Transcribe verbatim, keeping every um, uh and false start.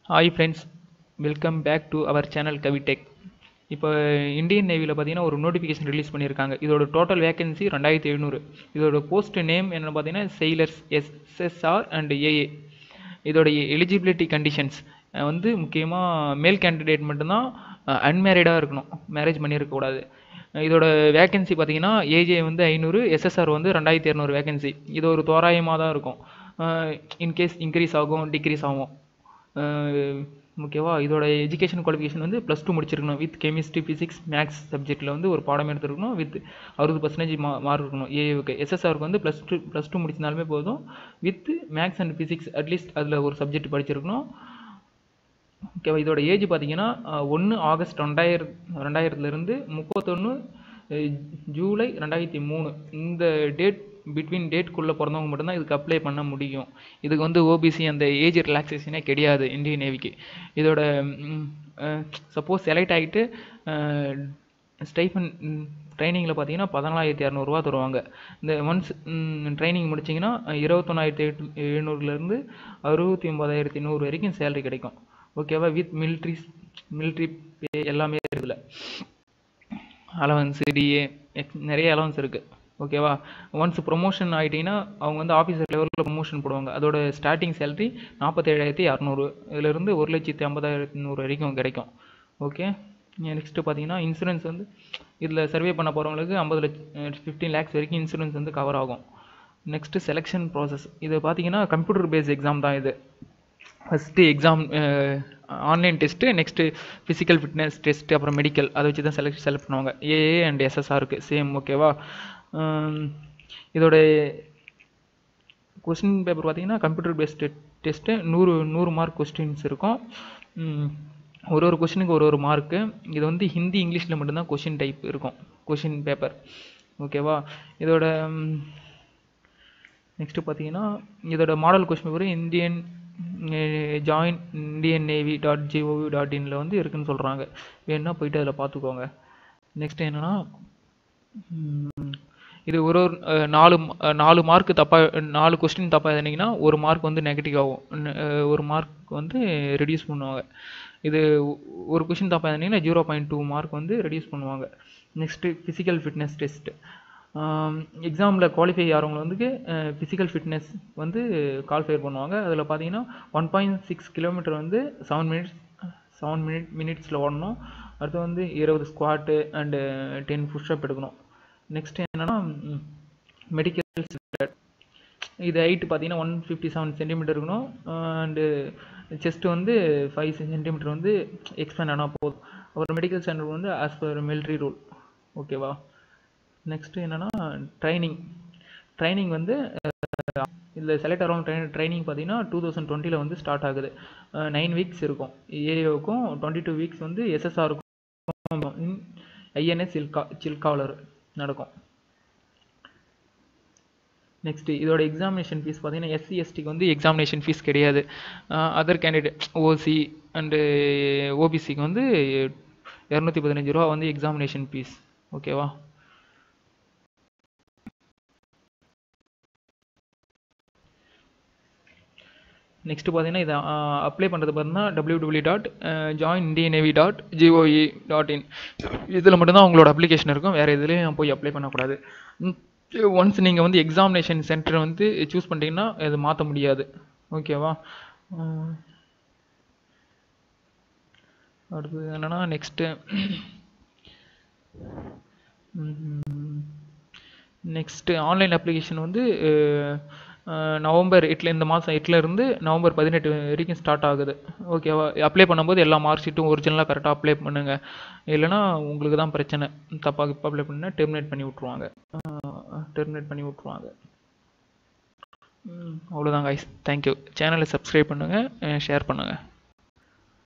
Hi friends, welcome back to our channel Kavitech. இப்போ Indian நேவியில் பார்த்தீங்கன்னா ஒரு நோட்டிஃபிகேஷன் ரிலீஸ் பண்ணியிருக்காங்க. இதோட டோட்டல் வேகன்சி ரெண்டாயிரத்தி எழுநூறு. இதோட போஸ்ட் நேம் என்னென்னு பார்த்தீங்கன்னா செயிலர்ஸ் எஸ்எஸ்ஆர் அண்ட் ஏஏ. இதோட எலிஜிபிலிட்டி கண்டிஷன்ஸ் வந்து முக்கியமாக மேல் கேண்டிடேட் மட்டும்தான் அன்மேரிடாக இருக்கணும், மேரேஜ் பண்ணியிருக்கக்கூடாது. இதோட வேகன்சி பார்த்தீங்கன்னா ஏஜே வந்து ஐநூறு, எஸ்எஸ்ஆர் வந்து ரெண்டாயிரத்தி இரநூறு வேகன்சி. இது ஒரு தோராயமாக தான் இருக்கும். இன்கேஸ் இன்க்ரீஸ் ஆகும், டிக்ரீஸ் ஆகும். ஓகேவா. இதோட எஜுகேஷன் குவாலிஃபிகேஷன் வந்து ப்ளஸ் டூ முடிச்சிருக்கணும் வித் கெமிஸ்ட்ரி, ஃபிசிக்ஸ், மேக்ஸ் சப்ஜெக்ட்டில் வந்து ஒரு பாடம் எடுத்துருக்கணும் வித் அறுபது பர்சன்டேஜ் மா மார்க் இருக்கணும். ஏஏவுக்கு எஸ்எஸ்ஆருக்கு வந்து ப்ளஸ் டூ ப்ளஸ் டூ முடிச்சிருந்தாலுமே போதும், with maths and physics at least அதில் ஒரு சப்ஜெக்ட் படிச்சிருக்கணும். ஓகேவா. இதோட ஏஜ் பார்த்தீங்கன்னா ஒன்று ஆகஸ்ட் ரெண்டாயிரம் ரெண்டாயிரத்துலேருந்து முப்பத்தொன்று ஜூலை ரெண்டாயிரத்தி மூணு இந்த டேட் பிட்வீன் டேட்குள்ளே பிறந்தவங்க மட்டும்தான் இதுக்கு அப்ளை பண்ண முடியும். இதுக்கு வந்து ஓபிசி அந்த ஏஜ் ரிலாக்ஸேஷனே கிடையாது இந்தியன் நேவிக்கு. இதோட சப்போஸ் செலக்ட் ஆகிட்டு ஸ்டைஃபன் ட்ரைனிங்கில் பார்த்தீங்கன்னா பதினாலாயிரத்தி இரநூறுவா தருவாங்க. இந்த ஒன்ஸ் ட்ரைனிங் முடிச்சிங்கன்னா இருபத்தொன்னாயிரத்தி எட்டு எழுநூறுலேருந்து அறுபத்தி ஒம்பதாயிரத்தி நூறு வரைக்கும் சேலரி கிடைக்கும். ஓகேவா. வித் மிலிட்ரி மிலிட்ரி பே எல்லாமே இருக்குதுல. அலவன்ஸு, டிஏ, நிறைய அலவன்ஸ் இருக்குது. ஓகேவா. ஒன்ஸ் ப்ரொமோஷன் ஆகிட்டிங்கன்னா அவங்க வந்து ஆஃபீஸர் லெவலில் ப்ரொமோஷன் போடுவாங்க. அதோட ஸ்டார்டிங் சேலரி நாற்பத்தேழாயிரத்தி இரநூறு இதிலிருந்து ஒரு லட்சத்தி ஐம்பதாயிரத்தி நூறு வரைக்கும் கிடைக்கும். ஓகே. நெக்ஸ்ட்டு பார்த்தீங்கன்னா இன்சூரன்ஸ் வந்து இதில் சர்வே பண்ண போகிறவங்களுக்கு ஐம்பது லட்சம் ஃபிஃப்டீன் லேக்ஸ் வரைக்கும் இன்சூரன்ஸ் வந்து கவர் ஆகும். Next selection process. இது பார்த்தீங்கன்னா கம்ப்யூட்டர் பேஸ்ட் எக்ஸாம் தான். இது first exam online test, next physical fitness test, அப்புறம் மெடிக்கல், அதை வச்சு தான் செலக்ட் செலக்ட் பண்ணுவாங்க. ஏஏ அண்ட் எஸ்எஸ்ஆருக்கு சேம். ஓகேவா. இதோட கொஸ்டின் பேப்பர் பார்த்தீங்கன்னா கம்ப்யூட்டர் பேஸ்டு டெஸ்ட்டு நூறு நூறு மார்க் கொஸ்டின்ஸ் இருக்கும். ஒரு ஒரு கொஸ்டினுக்கு ஒரு ஒரு மார்க்கு. இது வந்து ஹிந்தி, இங்கிலீஷில் மட்டும்தான் கொஸ்டின் டைப் இருக்கும், கொஸ்டின் பேப்பர். ஓகேவா. இதோட நெக்ஸ்ட்டு பார்த்தீங்கன்னா இதோட model question paper Indian join Indian navy dot GOV dot இனில் வந்து இருக்குதுன்னு சொல்கிறாங்க. வேணுன்னா போயிட்டு அதில் பார்த்துக்கோங்க. நெக்ஸ்ட் என்னென்னா இது ஒரு ஒரு நாலு நாலு மார்க்கு தப்பாக நாலு கொஸ்டின் தப்பாக எழுதினீங்கன்னா ஒரு மார்க் வந்து நெகட்டிவ் ஆகும், ஒரு மார்க் வந்து ரெடியூஸ் பண்ணுவாங்க. இது ஒரு கொஸ்டின் தப்பாக எழுதினீங்கன்னா ஜீரோ பாயிண்ட் டூ மார்க் வந்து ரெடியூஸ் பண்ணுவாங்க. Next physical fitness test. எக்ஸாமில் குவாலிஃபை ஆகிறவங்க வந்து ஃபிசிக்கல் ஃபிட்னஸ் வந்து குவாலிஃபை பண்ணுவாங்க. அதில் பார்த்தீங்கன்னா ஒன் பாயிண்ட் சிக்ஸ் கிலோமீட்டர் வந்து செவன் மினிட்ஸ் செவன் மினிட் மினிட்ஸில் ஓடணும். அடுத்து வந்து இருபது ஸ்குவாட்டு அண்டு டென் புஷ்அப் எடுக்கணும். நெக்ஸ்ட் என்னென்னா மெடிக்கல் சென்டர். இது ஹைட்டு பார்த்தீங்கன்னா ஒன் ஃபிஃப்டி செவன் சென்டிமீட்டர் இருக்கணும். அண்டு செஸ்ட்டு வந்து ஃபைவ் சென்டிமீட்டர் வந்து எக்ஸ்பேண்ட் ஆனால் போதும். அப்புறம் மெடிக்கல் சென்டர் வந்து ஆஸ் பர் மிலிட்ரி ரூல். ஓகேவா. நெக்ஸ்ட்டு என்னென்னா ட்ரைனிங். ட்ரைனிங் வந்து இதில் செலக்ட் ஆகிறவங்க ட்ரைனிங் ட்ரைனிங் பார்த்தீங்கன்னா டூ தௌசண்ட் டுவெண்ட்டியில் வந்து ஸ்டார்ட் ஆகுது. நைன் வீக்ஸ் இருக்கும் ஏஏவுக்கும், டுவெண்ட்டி டூ வீக்ஸ் வந்து எஸ்எஸ்ஆருக்கும் ஐஎன்எஸ் சில்கா சில்காவில் நடக்கும். நெக்ஸ்ட்டு இதோட எக்ஸாமினேஷன் ஃபீஸ் பார்த்தீங்கன்னா எஸ்சி எஸ்டிக்கு வந்து எக்ஸாமினேஷன் ஃபீஸ் கிடையாது. அதர் கேண்டிடேட் ஓசி அண்டு ஓபிசிக்கு வந்து இரநூத்தி பதினஞ்சு ரூபா வந்து எக்ஸாமினேஷன் ஃபீஸ். ஓகேவா. நெக்ஸ்ட்டு பார்த்தீங்கன்னா இதை அப்ளை பண்ணுறது பார்த்தீங்கன்னா W W dot join Indian navy dot GOE dot in இதில் மட்டும்தான் உங்களோட அப்ளிகேஷன் இருக்கும். வேறு எதுலேயும் போய் அப்ளை பண்ணக்கூடாது. ஒன்ஸ் நீங்கள் வந்து எக்ஸாமினேஷன் சென்டர் வந்து சூஸ் பண்ணிட்டீங்கன்னா அது மாற்ற முடியாது. ஓகேவா. அடுத்தது என்னென்னா நெக்ஸ்ட்டு நெக்ஸ்ட்டு ஆன்லைன் அப்ளிகேஷன் வந்து நவம்பர் எட்டில் இந்த மாதம் எட்டுலேருந்து நவம்பர் பதினெட்டு வரைக்கும் ஸ்டார்ட் ஆகுது. ஓகேவா. அப்ளை பண்ணும்போது எல்லா மார்க் ஷீட்டும் ஒரிஜினலாக கரெக்டாக அப்ளை பண்ணுங்கள். இல்லைனா உங்களுக்கு தான் பிரச்சனை. தப்பாக இப்போ அப்ளை பண்ணால் டெர்மினேட் பண்ணி விட்ருவாங்க டெர்மினேட் பண்ணி விட்ருவாங்க அவ்வளோதான் கைஸ். தேங்க்யூ. சேனலை சப்ஸ்கிரைப் பண்ணுங்கள், ஷேர் பண்ணுங்கள்.